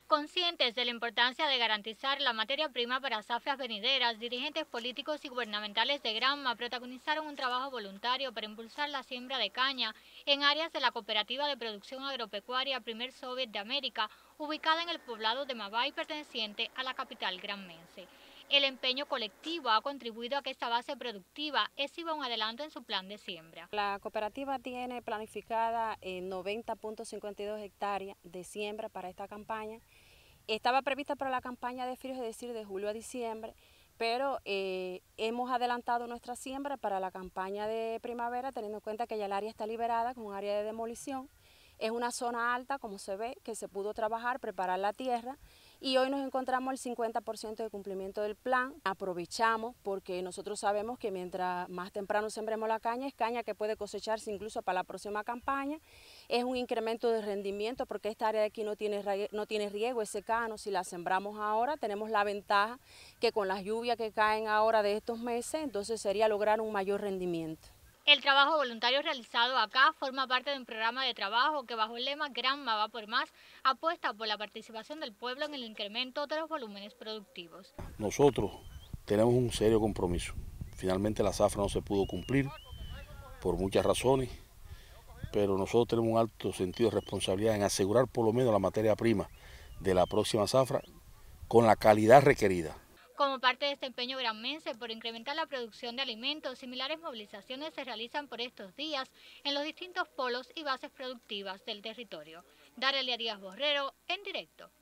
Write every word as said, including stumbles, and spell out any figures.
Conscientes de la importancia de garantizar la materia prima para zafras venideras, dirigentes políticos y gubernamentales de Granma protagonizaron un trabajo voluntario para impulsar la siembra de caña en áreas de la Cooperativa de Producción Agropecuaria Primer Soviet de América, ubicada en el poblado de Mabay, perteneciente a la capital granmense. El empeño colectivo ha contribuido a que esta base productiva exhiba un adelanto en su plan de siembra. La cooperativa tiene planificada eh, noventa punto cincuenta y dos hectáreas de siembra para esta campaña. Estaba prevista para la campaña de frío, es decir, de julio a diciembre, pero eh, hemos adelantado nuestra siembra para la campaña de primavera, teniendo en cuenta que ya el área está liberada con un área de demolición. Es una zona alta, como se ve, que se pudo trabajar, preparar la tierra, y hoy nos encontramos el cincuenta por ciento de cumplimiento del plan. Aprovechamos porque nosotros sabemos que mientras más temprano sembremos la caña, es caña que puede cosecharse incluso para la próxima campaña. Es un incremento de rendimiento porque esta área de aquí no tiene, no tiene riego, es secano. Si la sembramos ahora, tenemos la ventaja que con las lluvias que caen ahora de estos meses, entonces sería lograr un mayor rendimiento. El trabajo voluntario realizado acá forma parte de un programa de trabajo que bajo el lema Granma va por más apuesta por la participación del pueblo en el incremento de los volúmenes productivos. Nosotros tenemos un serio compromiso. Finalmente la zafra no se pudo cumplir por muchas razones, pero nosotros tenemos un alto sentido de responsabilidad en asegurar por lo menos la materia prima de la próxima zafra con la calidad requerida. Como parte de este empeño granmense por incrementar la producción de alimentos, similares movilizaciones se realizan por estos días en los distintos polos y bases productivas del territorio. Darelia Díaz Borrero, en directo.